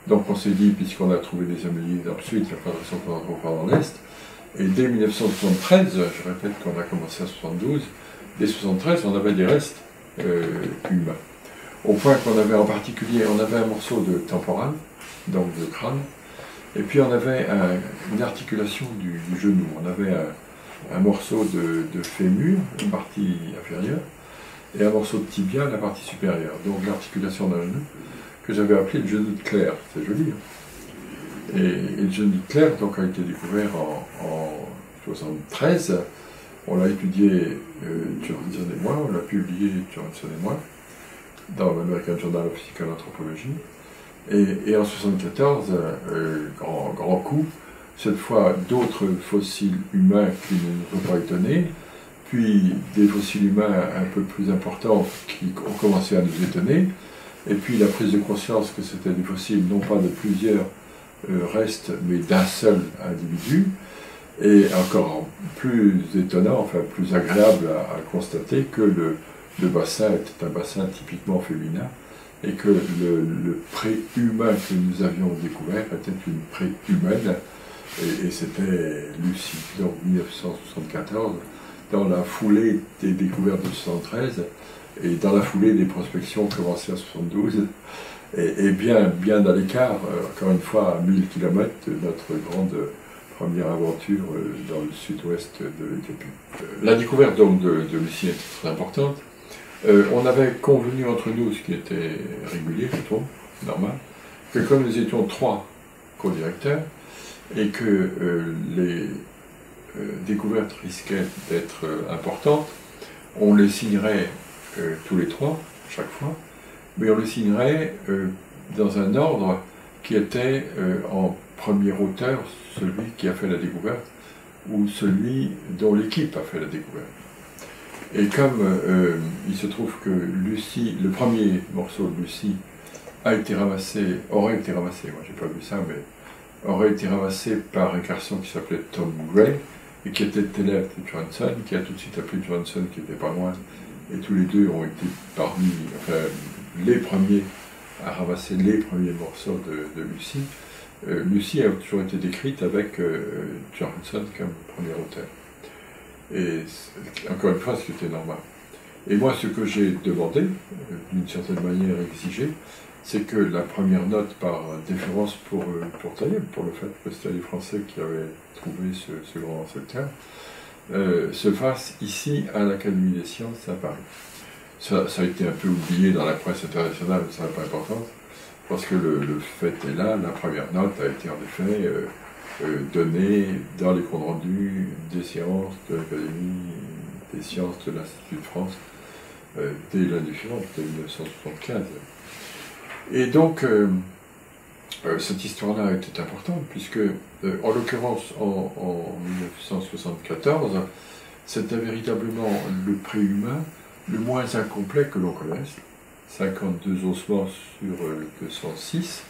Donc on s'est dit, puisqu'on a trouvé des anomalies dans le sud, il n'y a pas de raison qu'on en trouve pas dans l'est. Et dès 1973, je répète qu'on a commencé à 72, dès 1973, on avait des restes humains. Au point qu'on avait en particulier, on avait un morceau de temporal, donc de crâne, et puis on avait une articulation du genou. On avait un morceau de fémur, une partie inférieure, et un morceau de tibia, la partie supérieure. Donc l'articulation d'un genou, que j'avais appelé le genou de Claire. C'est joli. Hein. Et le genou de Claire donc, a été découvert en 1973. On l'a étudié, Johnson et moi, on l'a publié, Johnson et moi, dans l'American Journal of Physical Anthropology. Et en 1974, grand coup, cette fois d'autres fossiles humains qui ne nous ont pas étonnés, puis des fossiles humains un peu plus importants qui ont commencé à nous étonner, et puis la prise de conscience que c'était des fossiles non pas de plusieurs restes, mais d'un seul individu, et encore plus étonnant, enfin plus agréable à constater que le bassin était un bassin typiquement féminin, et que le pré-humain que nous avions découvert était une pré-humaine, et c'était Lucie, donc 1974, dans la foulée des découvertes de 1973, et dans la foulée des prospections commencées en 1972, et bien à l'écart, encore une fois, à 1000 km de notre grande première aventure dans le sud-ouest de l'Éthiopie. La découverte donc de Lucie était très importante. On avait convenu entre nous, ce qui était régulier, je trouve, normal, que comme nous étions 3 co-directeurs, et que les découvertes risquaient d'être importantes, on les signerait tous les 3, chaque fois, mais on les signerait dans un ordre qui était en premier auteur, celui qui a fait la découverte, ou celui dont l'équipe a fait la découverte. Et comme il se trouve que Lucie, le premier morceau de Lucie aurait été ramassé, moi j'ai pas vu ça, mais aurait été ramassé par un garçon qui s'appelait Tom Gray, et qui était élève de Johnson, qui a tout de suite appelé Johnson, qui était pas loin, et tous les deux ont été parmi, enfin, les premiers à ramasser les premiers morceaux de Lucie. Lucie a toujours été décrite avec Johnson comme premier auteur. Et encore une fois, c'était normal. Et moi, ce que j'ai demandé, d'une certaine manière exigé, c'est que la première note par déférence pour Taïeb, pour le fait que c'était les Français qui avaient trouvé ce grand secteur, se fasse ici à l'Académie des sciences à Paris. Ça a été un peu oublié dans la presse internationale, mais ça n'a pas d'importance, parce que le fait est là, la première note a été en effet donnée dans les comptes rendus des sciences de l'Académie des sciences de l'Institut de France dès l'année suivante, dès 1975. Et donc, cette histoire-là était importante, puisque, en l'occurrence, en 1974, c'était véritablement le préhumain le moins incomplet que l'on connaisse, 52 ossements sur 206,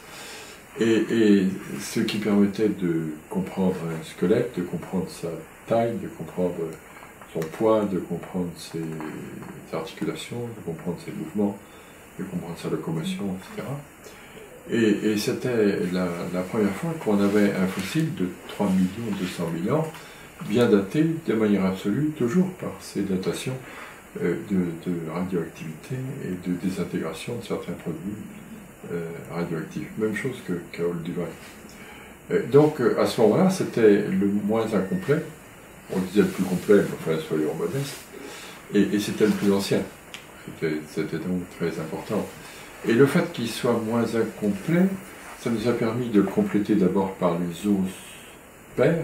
et ce qui permettait de comprendre un squelette, de comprendre sa taille, de comprendre son poids, de comprendre ses articulations, de comprendre ses mouvements, de comprendre sa locomotion, etc. Et c'était la première fois qu'on avait un fossile de 3 200 000 ans, bien daté de manière absolue, toujours par ces datations de radioactivité et de désintégration de certains produits radioactifs. Même chose qu'à Olduvai. Donc à ce moment-là, c'était le moins incomplet, on disait le plus complet, mais enfin soyons modestes, et c'était le plus ancien. C'était donc très important. Et le fait qu'il soit moins incomplet, ça nous a permis de le compléter d'abord par les os pairs,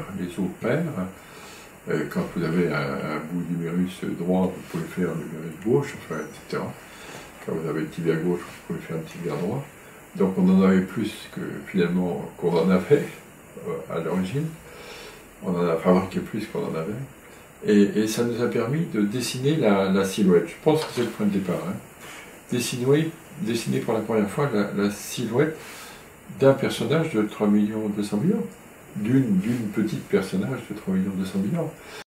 quand vous avez un bout d'humérus droit, vous pouvez faire un humérus gauche, enfin, etc. Quand vous avez le tibia gauche, vous pouvez faire un tibia droit. Donc on en avait plus que finalement qu'on en avait à l'origine. On en a fabriqué plus qu'on en avait. Et ça nous a permis de dessiner la silhouette. Je pense que c'est le point de départ. Hein. Dessiner pour la première fois la silhouette d'un personnage de 3 200 000 ans. D'une petite personnage de 3 200 000 ans.